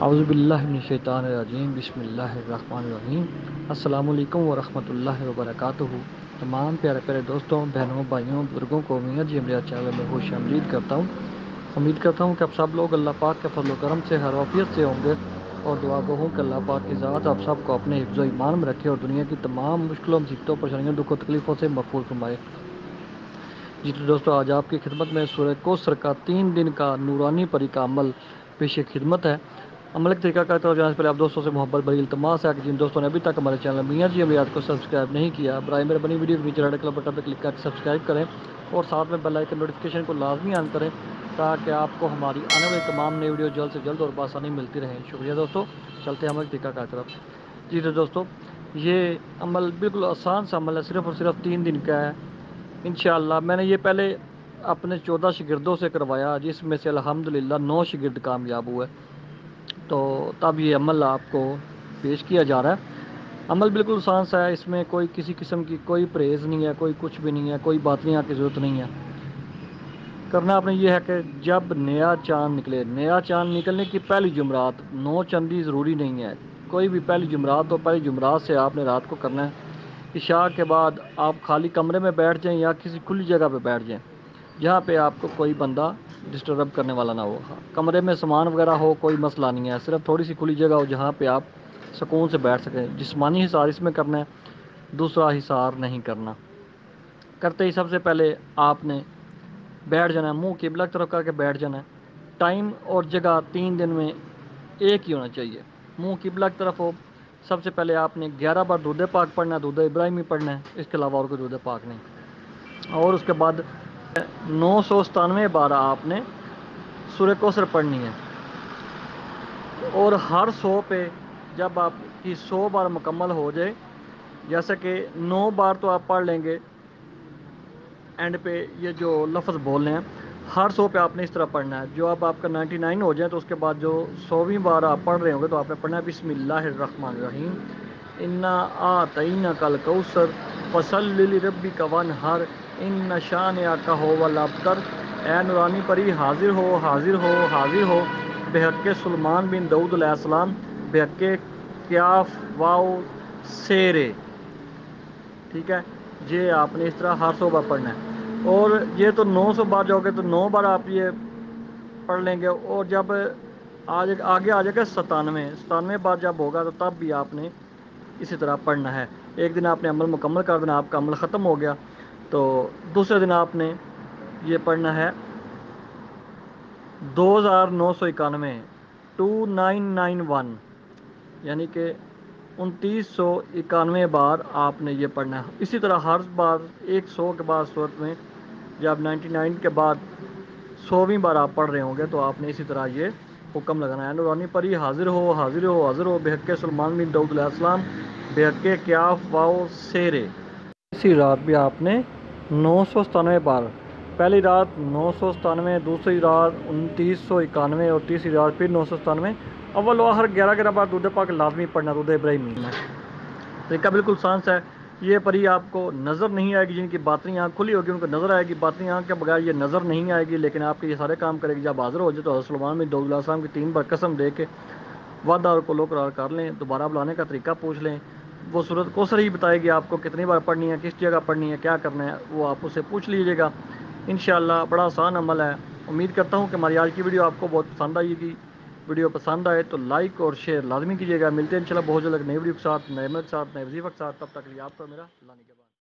اعوذ باللہ من الشیطان الرجیم، بسم اللہ الرحمن الرحیم۔ السلام علیکم ورحمۃ اللہ وبرکاتہ۔ تمام پیارے پیارے دوستوں، بہنوں، بھائیوں، بزرگوں کو میاں جی امریات چینل میں خوش آمدید کرتا ہوں۔ امید کرتا ہوں کہ آپ سب لوگ اللہ پاک کے فضل و کرم سے ہر عافیت سے ہوں گے، اور دعا گو ہوں کہ اللہ پاک کی ذات آپ سب کو اپنے حفظ و ایمان میں رکھے اور دنیا کی تمام مشکلوں، مصیبتوں، پریشانیوں، دکھ و تکلیفوں سے محفوظ فرمائے۔ جی تو دوستوں، آج آپ کی خدمت میں سورہ کوثر کا 3 دن کا نورانی پری کا عمل پیش خدمت ہے۔ عمل کا طریقہ کار طرف جانے سے پہلے آپ دوستوں سے محبت بھری التماس ہے کہ جن دوستوں نے ابھی تک ہمارے چینل میاں جی امریات کو سبسکرائب نہیں کیا، برائے مہربانی ویڈیو کے نیچے ریڈ کلر بٹن پہ کلک کر کے سبسکرائب کریں اور ساتھ میں بیل آئکن نوٹیفیکیشن کو لازمی آن کریں تاکہ آپ کو ہماری آنے والی تمام نئی ویڈیو جلد سے جلد اور بآسانی ملتی رہیں۔ شکریہ دوستوں، چلتے ہیں عمل کے طریقہ کار طرف۔ جی تو دوستوں، یہ عمل بالکل آسان سا عمل ہے، صرف اور صرف 3 دن کا ہے انشاءاللہ۔ میں نے یہ پہلے اپنے 14 شاگردوں سے کروایا، جس میں سے الحمدللہ 9 شاگرد کامیاب ہوئے، تو تب یہ عمل آپ کو پیش کیا جا رہا ہے۔ عمل بالکل آسان سا ہے، اس میں کوئی کسی قسم کی کوئی پرہیز نہیں ہے، کوئی کچھ بھی نہیں ہے، کوئی باطنیہ کی ضرورت نہیں ہے۔ کرنا آپ نے یہ ہے کہ جب نیا چاند نکلے، نیا چاند نکلنے کی پہلی جمعرات، 9 چندی ضروری نہیں ہے، کوئی بھی پہلی جمعرات ہو، پہلی جمعرات سے آپ نے رات کو کرنا ہے۔ عشاء کے بعد آپ خالی کمرے میں بیٹھ جائیں یا کسی کھلی جگہ پہ بیٹھ جائیں جہاں پہ آپ کو کوئی بندہ ڈسٹرب کرنے والا نہ ہو۔ کمرے میں سامان وغیرہ ہو کوئی مسئلہ نہیں ہے، صرف تھوڑی سی کھلی جگہ ہو جہاں پہ آپ سکون سے بیٹھ سکیں۔ جسمانی حصار اس میں کرنا ہے، دوسرا حصار نہیں کرنا۔ کرتے ہی سب سے پہلے آپ نے بیٹھ جانا ہے، منہ قبلہ کی طرف کر کے بیٹھ جانا ہے۔ ٹائم اور جگہ 3 دن میں ایک ہی ہونا چاہیے، منہ قبلہ کی طرف ہو۔ سب سے پہلے آپ نے 11 بار درود پاک پڑھنا ہے، درود ابراہیمی پڑھنا ہے، اس کے علاوہ اور کوئی درود پاک نہیں۔ اور اس کے بعد 997 بار آپ نے سورہ کوثر پڑھنی ہے، اور ہر 100 پہ جب آپ کی 100 بار مکمل ہو جائے، جیسا کہ 9 بار تو آپ پڑھ لیں گے اینڈ پہ یہ جو لفظ بولنے ہیں، ہر 100 پہ آپ نے اس طرح پڑھنا ہے۔ جو اب آپ کا 99 ہو جائے تو اس کے بعد جو 100ویں بار آپ پڑھ رہے ہوں گے تو آپ نے پڑھنا ہے بسم اللہ الرحمن الرحیم، انا اعطیناک الکوثر فصلی لربک وانحر ان شانئک ھو الابتر۔ اے نورانی پری، حاضر ہو، حاضر ہو، حاضر ہو، بحق سلیمان بن داؤد علیہ السلام، بحق کیاف واؤ سیرے۔ ٹھیک ہے، یہ آپ نے اس طرح ہر 100 بار پڑھنا ہے، اور یہ تو 900 بار جاؤ گے تو 9 بار آپ یہ پڑھ لیں گے، اور جب آگے آ جائے گا 97 بار جب ہوگا تو تب بھی آپ نے اسی طرح پڑھنا ہے۔ ایک دن آپ نے عمل مکمل کر دینا، آپ کا عمل ختم ہو گیا، تو دوسرے دن آپ نے یہ پڑھنا ہے 2991، 2991، یعنی کہ 2991 بار آپ نے یہ پڑھنا ہے۔ اسی طرح ہر بار 100 کے بعد صورت میں جب 99 کے بعد 100ویں بار آپ پڑھ رہے ہوں گے تو آپ نے اسی طرح یہ حکم لگانا ہے، نورانی پری حاضر ہو، حاضر ہو، حاضر ہو، بحق سلیمان بن داؤد علیہ السلام، بحق کیاف واؤ سیرے۔ اسی رات بھی آپ نے 997 بار، پہلی رات 997، دوسری رات 2991، اور تیسری رات پھر 997۔ اول و آخر 11 بار درود پاک لازمی پڑھنا، درود ابراہیمی میں۔ طریقہ بالکل آسان سا ہے۔ یہ پری آپ کو نظر نہیں آئے گی، جن کی باطنی آنکھ کھلی ہوگی ان کو نظر آئے گی، باطنی آنکھ کے بغیر یہ نظر نہیں آئے گی، لیکن آپ کے یہ سارے کام کرے گی۔ جب حاضر ہو جائے تو حضرت سلیمان بن داؤد علیہ السلام کی 3 بار قسم دے کے وعدہ اور قول و قرار کر لیں، دوبارہ بلانے کا طریقہ پوچھ لیں۔ وہ سورۃ کوثر ہی بتائے گی آپ کو کتنی بار پڑھنی ہے، کس جگہ پڑھنی ہے، کیا کرنا ہے، وہ آپ اسے پوچھ لیجیے گا۔ انشاءاللہ بڑا آسان عمل ہے۔ امید کرتا ہوں کہ ہماری آج کی ویڈیو آپ کو بہت پسند آئے گی۔ ویڈیو پسند آئے تو لائک اور شیئر لازمی کیجیے گا۔ ملتے ہیں انشاءاللہ بہت جلد نئی ویڈیو کے ساتھ، نئے عمل کے ساتھ، نئے وظیفہ کے ساتھ، تب تک کے لیے آپ کو میرا اللہ نگہبان۔